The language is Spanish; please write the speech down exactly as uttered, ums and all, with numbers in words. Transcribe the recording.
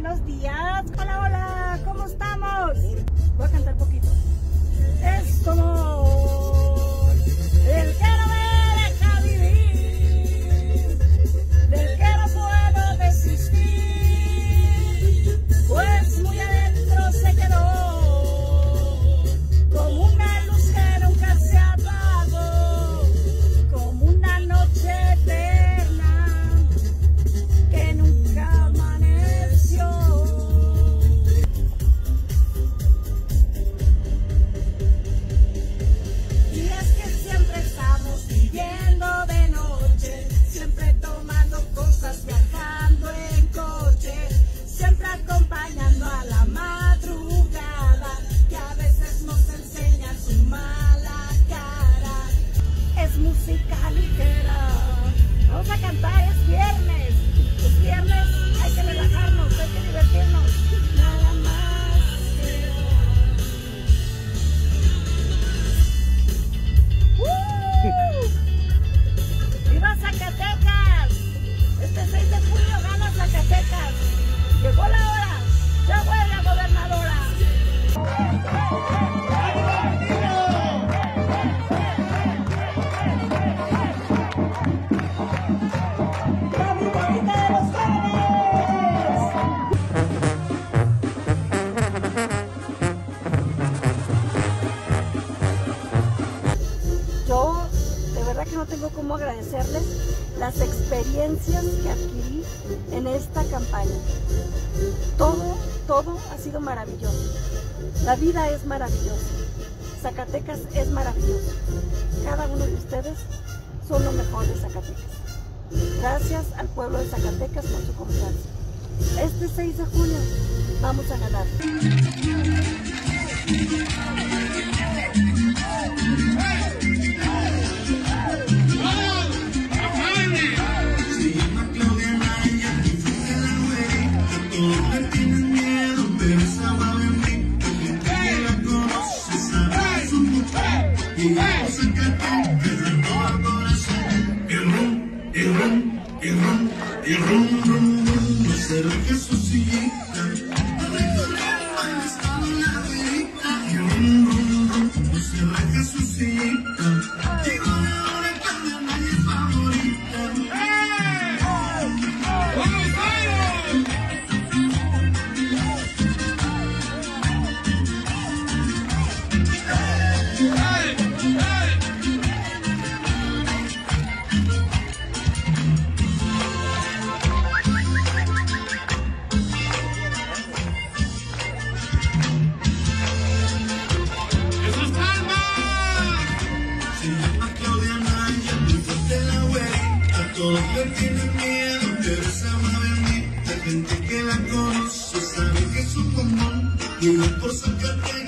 buenos días. Hola, hola, ¿cómo estamos? Voy a cantar poquito. Es como el que no me deja vivir, del que no puedo desistir, pues muy adentro se quedó, como una luz que nunca se apagó, como una noche eterna que nunca amaneció. Y es que siempre estamos viviendo de noche, siempre tomando cosas, viajando en coche, siempre acompañando a la madrugada, que a veces nos enseña su mala cara. Es música ligera, vamos a cantar, es viernes, es viernes, hay que relajarnos, hay que divertirnos, nada más que... ¡Uh! ¡Viva Zacatecas! Este seis de junio gana Zacatecas. Llegó la hora, ya vuelve la gobernadora. La viborita de los jóvenes. Yo de verdad que no tengo cómo agradecerles las experiencias que adquirí en esta campaña. Todo, todo ha sido maravilloso. La vida es maravillosa. Zacatecas es maravilloso. Cada uno de ustedes son lo mejor de Zacatecas. Gracias al pueblo de Zacatecas por su confianza. Este seis de junio vamos a ganar. Y rum, rum, rum, no será Jesucita. Y rum, rum, rum, no será Jesucita. Llegó la hora cuando nadie es favorita. Todos le tienen miedo, pero esa alma bendita, gente que la conoce sabe que es un común, y no por Zacatecas.